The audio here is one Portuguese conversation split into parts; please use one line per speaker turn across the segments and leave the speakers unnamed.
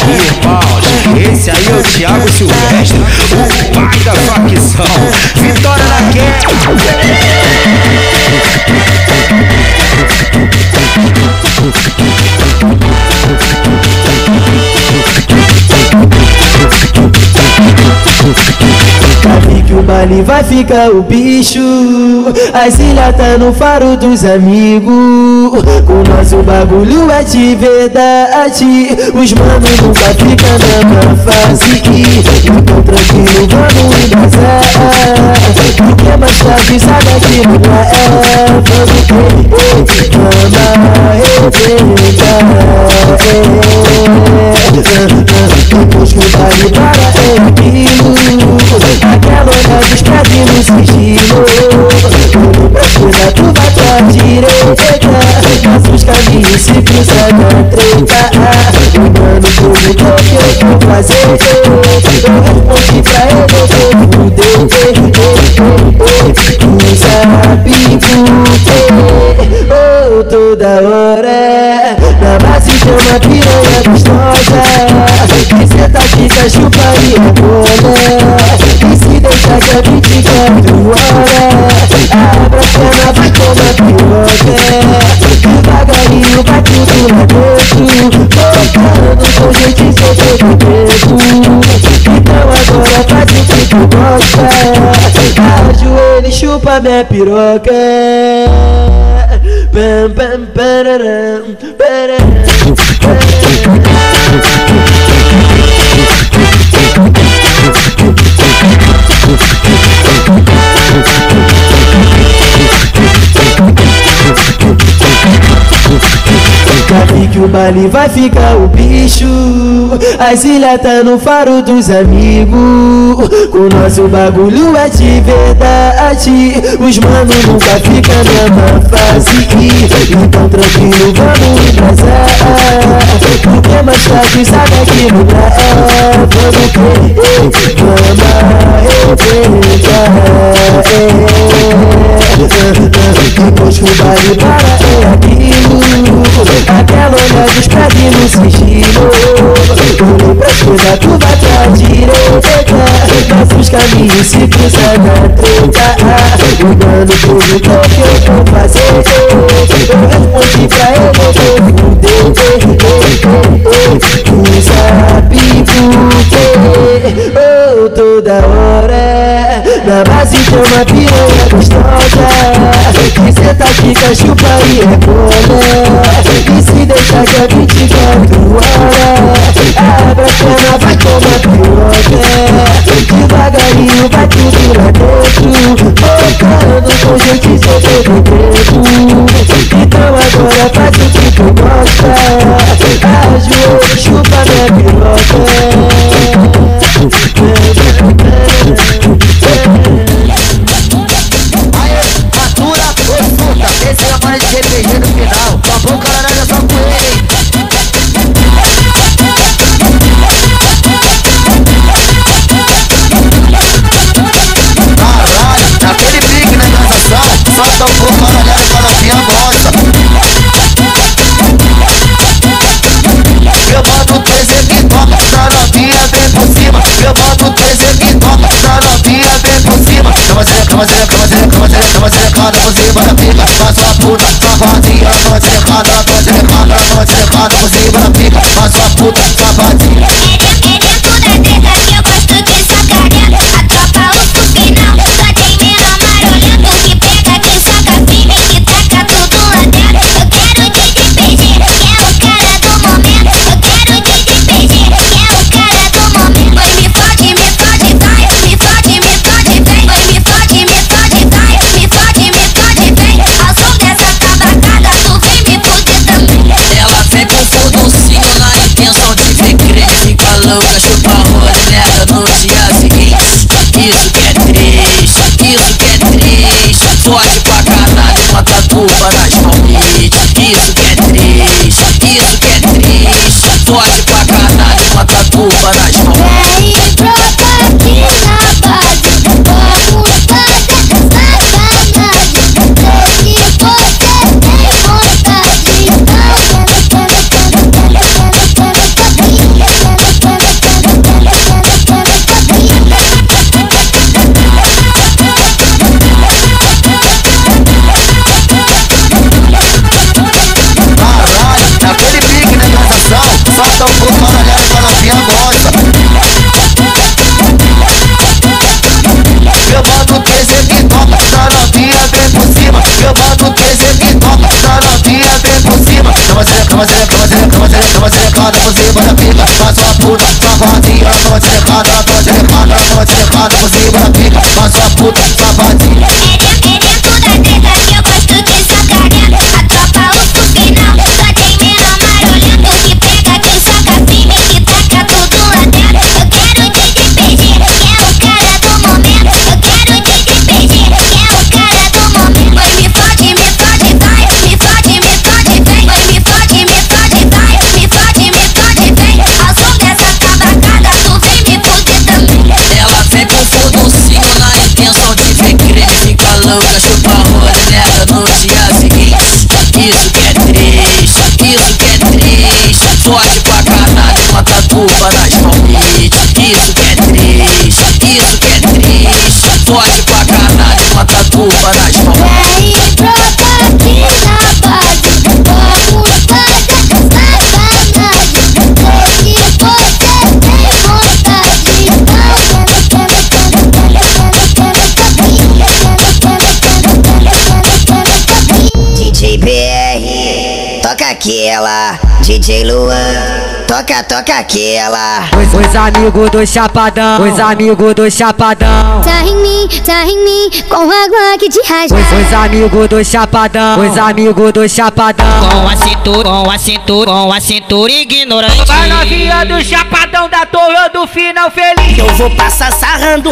Irmãos, esse aí é o Thiago Silvestre, o pai da facção. Vitória na guerra.
Sabe que o baile vai ficar o bicho. As ilhas tá no faro dos amigos. Com nós o bagulho é de verdade. Os manos nunca ficam na minha fase. Então tranquilo, vamos embrasar. Porque mais tarde sabe que não é. Vamos depois que o baile para é aquilo. Aquela olhada explode no sigilo. Quando precisa tu vai pra direita. Nossos caminhos se cruzam na treta. Lembrando tudo que eu vou fazer. Eu respondi pra ele, eu vou fuder. Tu sabe por oh, toda hora na base de uma piranha gostosa. Que cê tá de chupa e rebola. E se deixar que a 24 horas abra a perna, vai tomar piroca. Devagarinho vai tudo lá dentro, tocando com jeitinho sem todo dedo. Então agora faz o que tu gosta. Ajoelha e chupa minha piroca. Pam, pam, pararam, pararam. Sabe que o baile vai ficar o bicho. As ilhas tá no faro dos amigos. Com nosso bagulho é de verdade. Os manos nunca ficam na má fase. Então tranquilo, vamos embrasar. Porque mais tarde sabe que não dá. Depois que o baile para é aquilo. Aquela olhada explode no sigilo. Quando precisa tu vai pra direita. Nossos caminhos se cruzam na treta. Lembrando tudo que eu vou fazer. Eu respondi pra ele, eu vou fuder. Tu sabe por oh, toda hora na base de uma piranha gostosa. Que cê tá fica, chupa e rebola. E se deixar que a 24 horas abra a perna, vai tomar piroca. Devagarinho vai tudo lá dentro, tocando com jeitinho sem todo dedo. Então agora faz o que tu gosta. Ajoelha e chupa minha piroca.
Esse é a hora de RPG no final. Só vou caralho, só com ele. Caralho, naquele pique na transação. Só tão por caralho pra novinha gosta. Eu boto 13 que toca pra novinha bem por cima. Eu boto 13 que toca pra novinha bem por cima. Cama selecada por cima da pica. Faz sua puta, safadinha. Cama selecada por cima da pica. Faz sua puta, safadinha.
É dentro da treta que eu gosto de sacanear. A tropa usa o final. Só tem menor marolento que pega, que saca firme, que taca tudo lá dentro. Eu quero DDPG, que é o cara do momento. Eu quero DDPG, que é o cara do momento. Oi, me fode, vai. Me fode, vem. Oi, me fode, vai. Me fode, vem. Ao som dessa tabacada, tu vem me fuder também.
Ela vem com fodocinho na intenção de ver crente. Fica louca, chupa rola nela no dia seguinte. Isso que é triste. Forte pra caralho, mata turma nas palmites. Isso que é triste. Forte pra caralho, mata turma nas palmites.
Vem troca aqui na base, vamos fazer sacanagem. Sei que você tem vontade, não
Então pro paralelo pra novinha gosta. Eu boto 13 que toca, pra novinha vem por cima. Eu boto 13 que toca, pra novinha vem por cima. Cama selecada por cima da pica. Faz uma puta, safadinha. Cama selecada por cima da pica. Faz uma puta, safadinha.
É dentro da treta que eu gosto de sacanear. A tropa usa o final, só tem menor marolento que pega, que saca firme, que taca tudo lá dentro. Eu quero te despedir, que é o cara do momento. Eu quero te despedir, que é o cara do momento. Mas me fode, vai, me fode, vem. Mas me fode, vai, me fode, vem. Ao som dessa cabacada, tu vem me fuder também.
Ela vem com fodocinho na intenção de ver creme. Fica louca, chupa rola nela no dia seguinte. Isso que é triste, isso que é triste. Forte pra caralho, uma tatuba nas palmites. Isso que é triste, isso que é triste. Forte pra caralho, uma tatuba nas palmites.
Vem brotar aqui na base, vamos fazer sacanagem. Hoje você tem vontade. DJ BR, toca aquela. DJ Luan, toca aquela.
Os amigos do Chapadão, os amigos do Chapadão.
Tá em mim, com a Glock de rajada.
Os amigos do Chapadão, os amigos do Chapadão.
Com a cintura ignorante.
Vai novinha do Chapadão da torre do final feliz.
Eu vou passar sarrando.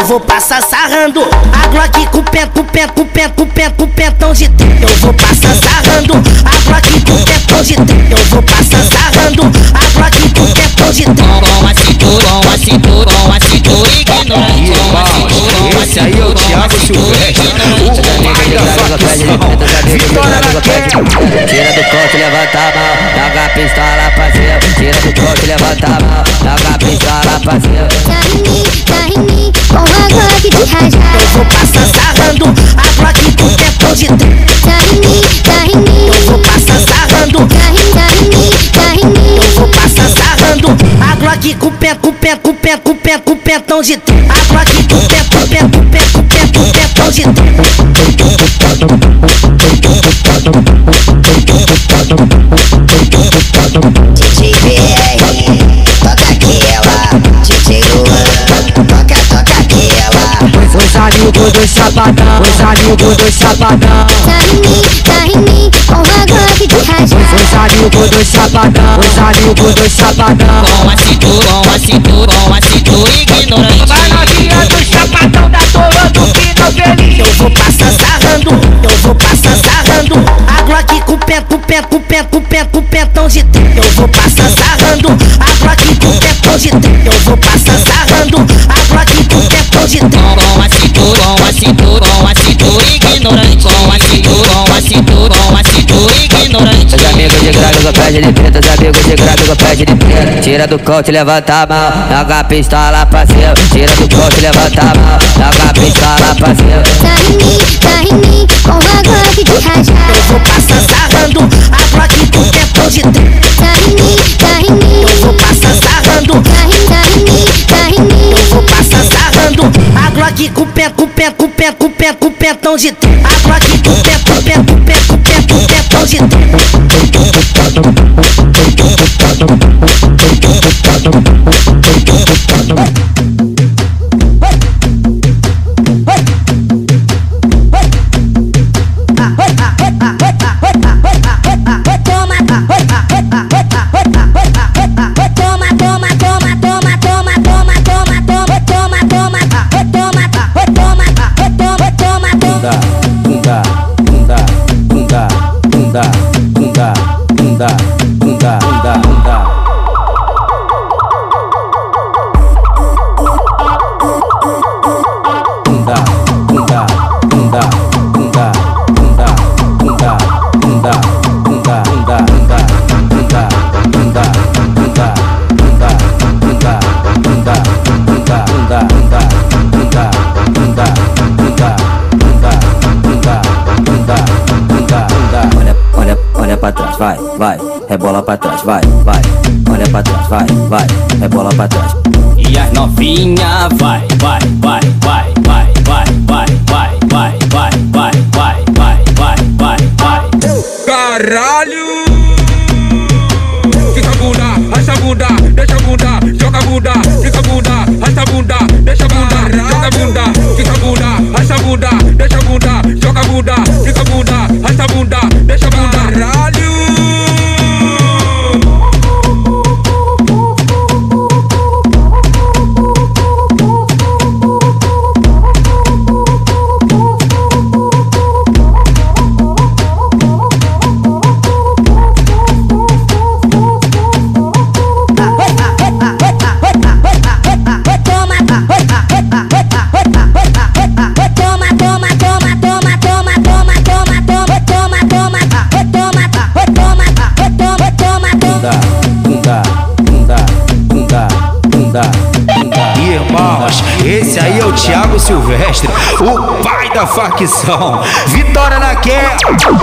A Glock com pentão de tempo. Eu vou passar sarrando. A Glock com pentão de tempo. Eu vou passar sarrando. A Glock com pentão de tempo.
Com a cintura ignorante.
Esse aí é o Thiago Silvestre, o pai da facção. Vitória na queda.
Tira do corte, levanta a mão, joga a pistola pra cima. Tira do corte, levanta a mão, joga a pistola pra cima.
Tá em mim, com a Glock de rajada.
Eu vou passar sarrando. A Glock com pentão de tempo.
Tá em mim,
Eu vou passar sarrando.
tá em mim.
Eu vou passar sarrando. A Glock com pentão de tempo. A Glock com pentão de tempo.
DJ BR, toca aquela. DJ Luan, toca aquela.
Os amigos do Chapadão, os amigos do Chapadão.
Tá em mim, com a Glock de rajada.
Os amigos do Chapadão, os amigos do Chapadão.
Com a cintura ignorante.
Vai novinha do Chapadão da torre do final feliz.
Eu vou passar sarrando. A Glock com pentão de tempo. Eu vou passar sarrando. A Glock com pentão de tempo. Eu vou passar sarrando. A Glock com pentão de tempo.
Com a cintura ignorante. Com a cintura ignorante.
Os amigos de grave com pé de preta, os amigos de grave com pé de preta. Tira do corte, levanta a mão, joga a pistola pra cima. Tira do corte, levanta a mão, joga a pistola pra cima.
Tá em mim, com a Glock de rajada.
Eu vou passar sarrando. A Glock com pentão de tempo.
Tá em mim.
Eu vou passar sarrando.
Tá em mim.
Eu vou passar sarrando. A Glock com pentão de tempo. A Glock com pentão de tempo.
Olha pra trás, vai, rebola pra trás, vai, olha pra vai, rebola pra trás.
E as novinha vai, vai, vai, vai, vai, vai, vai, vai, vai, vai, vai, vai, vai, vai, vai, vai. Caralho! Fica a bunda, racha a bunda, deixa a bunda, joga a bunda, fica a bunda, racha a bunda, deixa a bunda, joga a bunda, fica a bunda, racha a bunda, deixa a bunda, joga a bunda, fica a bunda, racha a bunda, deixa a bunda. Caralho!
Irmãos, esse aí é o Thiago Silvestre, o pai da facção. Vitória na quer.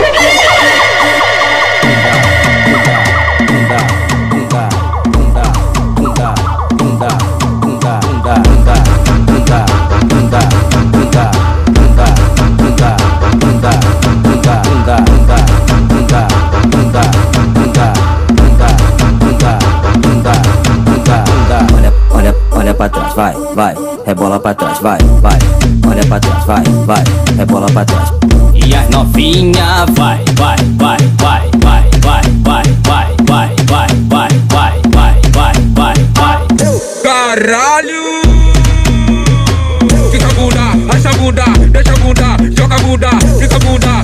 Olha pra trás, vai, vai, rebola pra trás, vai, vai. Olha pra trás, vai, vai, rebola pra trás.
E as novinha vai, vai, vai, vai, vai, vai, vai, vai, vai, vai, vai, vai, vai, vai, vai, vai. Caralho! Fica a bunda, racha a bunda, deixa a bunda, joga a bunda, fica a bunda,